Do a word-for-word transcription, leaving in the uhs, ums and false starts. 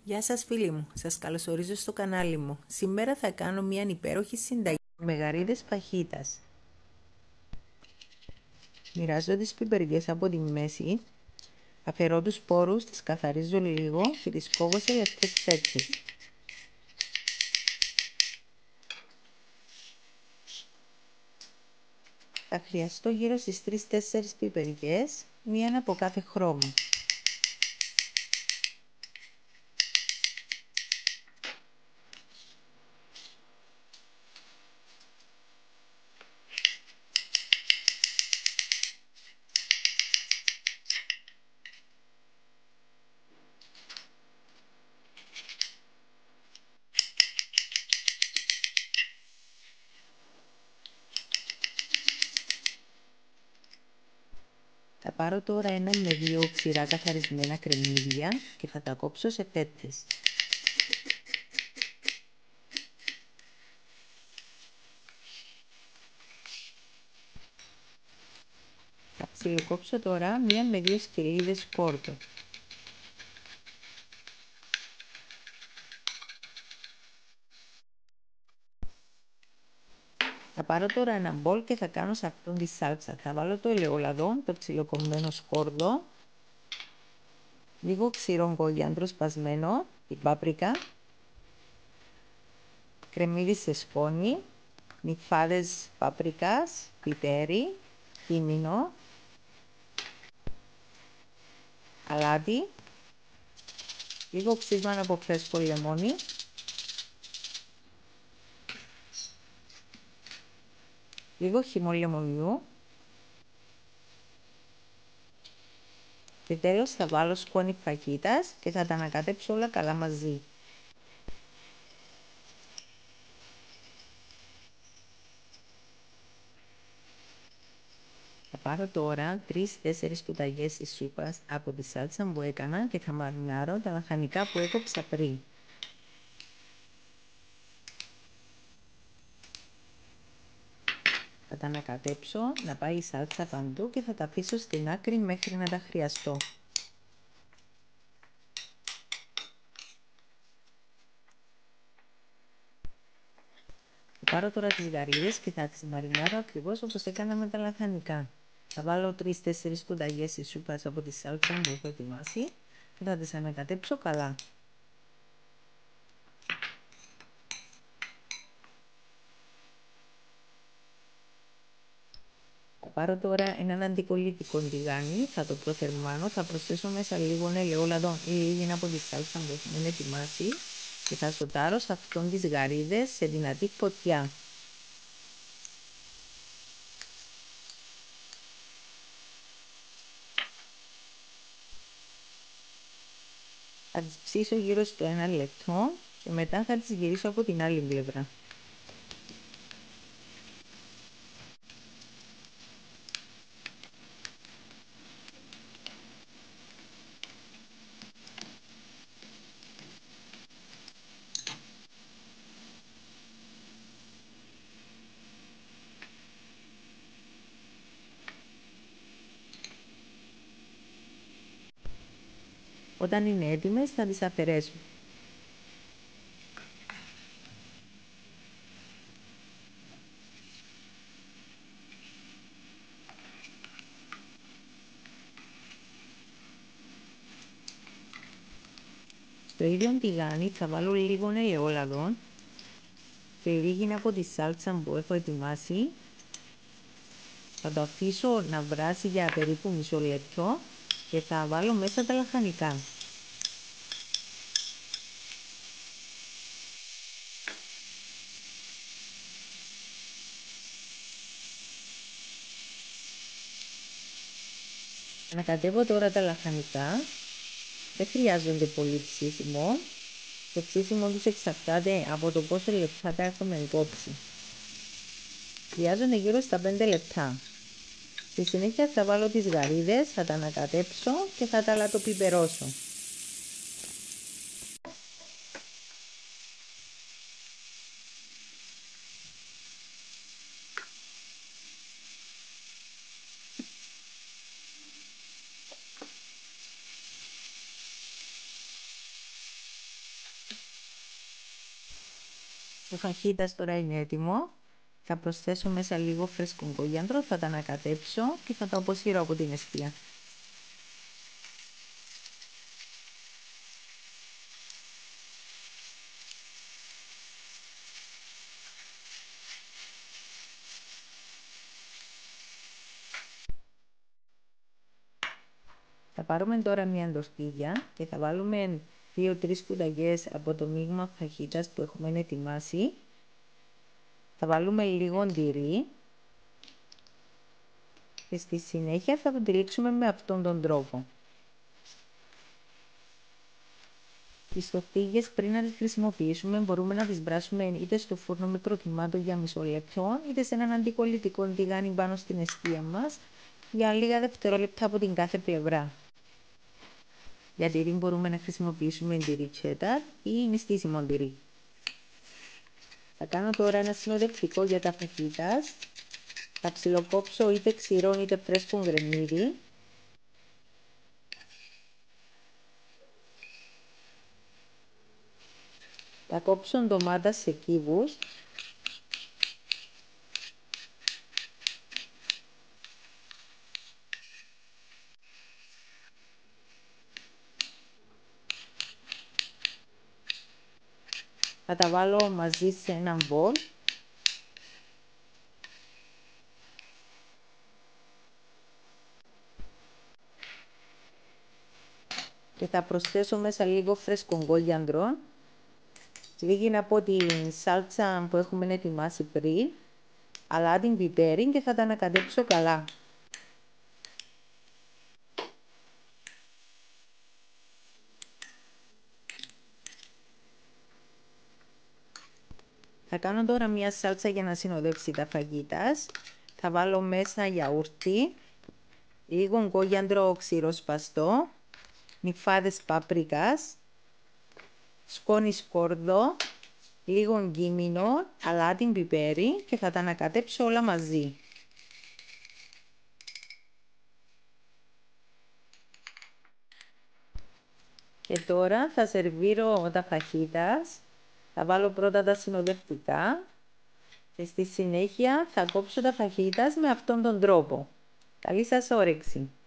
Γεια σας φίλοι μου, σας καλωσορίζω στο κανάλι μου. Σήμερα θα κάνω μια υπέροχη συνταγή με γαρίδες φαχίτας. Μοιράζω τις πιπεριές από τη μέση, αφαιρώ τους σπόρους, τις καθαρίζω λίγο και τις κόβω σε λεπτές φέξεις. Θα χρειαστώ γύρω στις τρεις τέσσερις πιπεριές, μία από κάθε χρώμα. Θα πάρω τώρα ένα με δύο ξηρά καθαρισμένα κρεμμύδια και θα τα κόψω σε φέτες. Θα ψιλοκόψω τώρα μία με δύο σκελίδες σκόρδο. Θα πάρω τώρα ένα μπολ και θα κάνω σε αυτόν τη σάλτσα. Θα βάλω το ελαιόλαδο, το ψιλοκομμένο σκόρδο, λίγο ξηρό κοριάντρο σπασμένο, την πάπρικα, κρεμμύδι σε σκόνη, νυφάδες πάπρικας, πιπέρι, κίμινο, αλάτι, λίγο ξύσμα από φρέσκο λεμόνι, λίγο χυμό λεμονιού και τέλος θα βάλω σκόνη φακίτας και θα τα ανακατέψω όλα καλά μαζί. Θα πάρω τώρα τρεις τέσσερις κουταλιές της σούπας από τη σάλτσα που έκανα και θα μαρινάρω τα λαχανικά που έκοψα πριν. Θα τα ανακατέψω να πάει η σάλτσα παντού και θα τα αφήσω στην άκρη μέχρι να τα χρειαστώ. Θα πάρω τώρα τις γαρίδες και θα τις μαρινάρω ακριβώς όπως έκανα με τα λαχανικά. Θα βάλω τρεις τέσσερις κουταλιές της σούπας από τη σάλτσα που έχω ετοιμάσει και θα τις ανακατέψω καλά. Θα πάρω τώρα έναν αντικολλητικό τηγάνι, θα το προθερμάνω, θα προσθέσω μέσα λίγο ελαιόλαδο ή λίγη από τη σάλτσα που έχουμε ετοιμάσει και θα σοτάρω σε αυτόν τις γαρίδες σε δυνατή φωτιά. Θα τις ψήσω γύρω στο ένα λεπτό και μετά θα τις γυρίσω από την άλλη πλευρά. Όταν είναι έτοιμες θα τις αφαιρέσω. Στο ίδιο τηγάνι θα βάλω λίγο ελαιόλαδο και λίγη από τη σάλτσα που έχω ετοιμάσει. Θα το αφήσω να βράσει για περίπου μισό λεπτό και θα βάλω μέσα τα λαχανικά. Ανακατεύω τώρα τα λαχανικά. Δεν χρειάζονται πολύ ψήσιμο. Το ψήσιμο τους εξαρτάται από το πόσο λεπτά τα έχουμε κόψει. Χρειάζονται γύρω στα πέντε λεπτά. Στη συνέχεια θα βάλω τις γαρίδες, θα τα ανακατέψω και θα τα λατοπιπερώσω. Το φαχίτας τώρα είναι έτοιμο. Θα προσθέσω μέσα λίγο φρέσκο κόλιανδρο, θα τα ανακατέψω και θα τα αποσύρω από την εστία. Θα πάρουμε τώρα μια ντορτίγια και θα βάλουμε δύο τρεις κουταλιές από το μείγμα φαχίτας που έχουμε ετοιμάσει. Θα βάλουμε λίγο τυρί και στη συνέχεια θα το τυλίξουμε με αυτόν τον τρόπο. Τις τορτίγες πριν να τις χρησιμοποιήσουμε μπορούμε να τις βράσουμε είτε στο φούρνο μικροκυμάτων για μισό λεπτό είτε σε έναν αντικολλητικό τηγάνι πάνω στην εστία μας για λίγα δευτερόλεπτα από την κάθε πλευρά. Για τυρί μπορούμε να χρησιμοποιήσουμε τυρί cheddar ή νηστίσιμο τυρί. Θα κάνω τώρα ένα συνοδευτικό για τα φαχίτας. Θα ψιλοκόψω είτε ξηρό είτε φρέσκο γκρεμμύδι. Θα κόψω ντομάτα σε κύβους. Θα τα βάλω μαζί σε έναν μπολ. Και θα προσθέσω μέσα λίγο φρέσκο κόλιανδρο, λίγη από την σάλτσα που έχουμε ετοιμάσει πριν, αλλά την πιπέρι και θα τα ανακατέψω καλά. Θα κάνω τώρα μια σάλτσα για να συνοδεύσει τα φαγίτας. Θα βάλω μέσα γιαούρτι, λίγο κόλιανδρο ξηροσπαστό, νυφάδες πάπρικας, σκόνη σκόρδο, λίγο κίμινο, αλάτι πιπέρι και θα τα ανακατέψω όλα μαζί. Και τώρα θα σερβίρω τα φαχίτας. Θα βάλω πρώτα τα συνοδευτικά και στη συνέχεια θα κόψω τα φαχίτας με αυτόν τον τρόπο. Καλή σας όρεξη!